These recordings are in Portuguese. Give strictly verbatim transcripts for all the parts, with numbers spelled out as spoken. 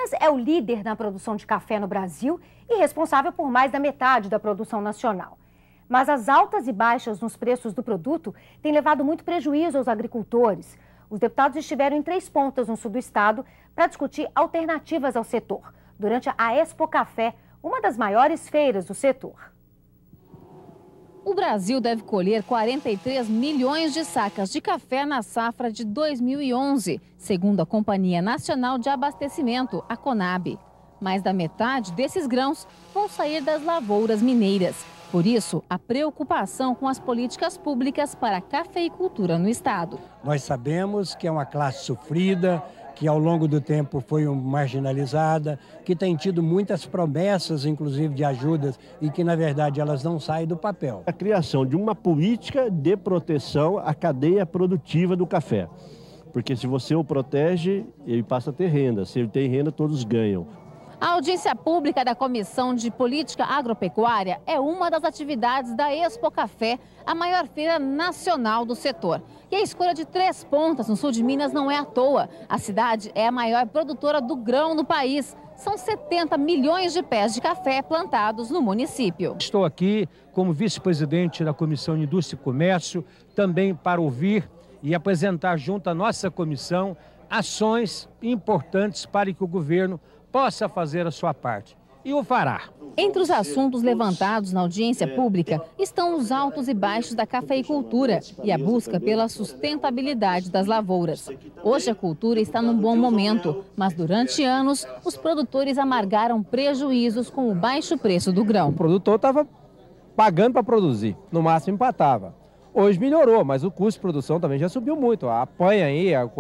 Minas é o líder na produção de café no Brasil e responsável por mais da metade da produção nacional. Mas as altas e baixas nos preços do produto têm levado muito prejuízo aos agricultores. Os deputados estiveram em Três Pontas, no sul do estado, para discutir alternativas ao setor, durante a Expo Café, uma das maiores feiras do setor. O Brasil deve colher quarenta e três milhões de sacas de café na safra de dois mil e onze, segundo a Companhia Nacional de Abastecimento, a Conab. Mais da metade desses grãos vão sair das lavouras mineiras. Por isso, a preocupação com as políticas públicas para a cafeicultura no estado. Nós sabemos que é uma classe sofrida, que ao longo do tempo foi marginalizada, que tem tido muitas promessas, inclusive de ajudas, e que na verdade elas não saem do papel. A criação de uma política de proteção à cadeia produtiva do café. Porque se você o protege, ele passa a ter renda. Se ele tem renda, todos ganham. A audiência pública da Comissão de Política Agropecuária é uma das atividades da Expo Café, a maior feira nacional do setor. E a escolha de Três Pontas, no sul de Minas, não é à toa. A cidade é a maior produtora do grão no país. São setenta milhões de pés de café plantados no município. Estou aqui como vice-presidente da Comissão de Indústria e Comércio, também para ouvir e apresentar junto à nossa comissão ações importantes para que o governo possa fazer a sua parte. E o fará. Entre os assuntos levantados na audiência pública estão os altos e baixos da cafeicultura e a busca pela sustentabilidade das lavouras. Hoje a cultura está num bom momento, mas durante anos os produtores amargaram prejuízos com o baixo preço do grão. O produtor estava pagando para produzir, no máximo empatava. Hoje melhorou, mas o custo de produção também já subiu muito. Apanha aí, a,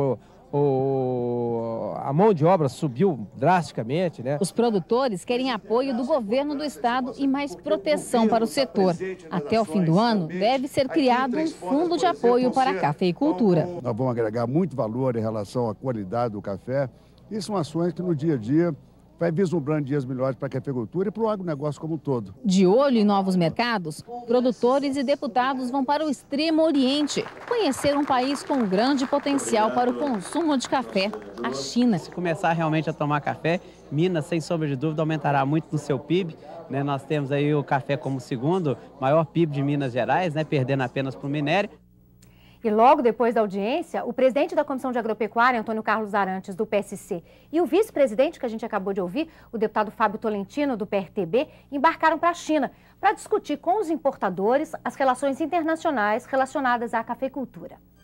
O, a mão de obra subiu drasticamente, né? Os produtores querem apoio do governo do estado e mais proteção para o setor. Até o fim do ano, deve ser criado um fundo de apoio para a cafeicultura. Nós vamos agregar muito valor em relação à qualidade do café. E são ações que no dia a dia vai vislumbrando dias melhores para a cafeicultura e para o agronegócio como um todo. De olho em novos mercados, produtores e deputados vão para o Extremo Oriente, conhecer um país com grande potencial para o consumo de café, a China. Se começar realmente a tomar café, Minas, sem sombra de dúvida, aumentará muito no seu P I B. Né? Nós temos aí o café como segundo maior P I B de Minas Gerais, né? Perdendo apenas para o minério. E logo depois da audiência, o presidente da Comissão de Agropecuária, Antônio Carlos Arantes, do P S C, e o vice-presidente, que a gente acabou de ouvir, o deputado Fábio Tolentino, do P R T B, embarcaram para a China para discutir com os importadores as relações internacionais relacionadas à cafeicultura.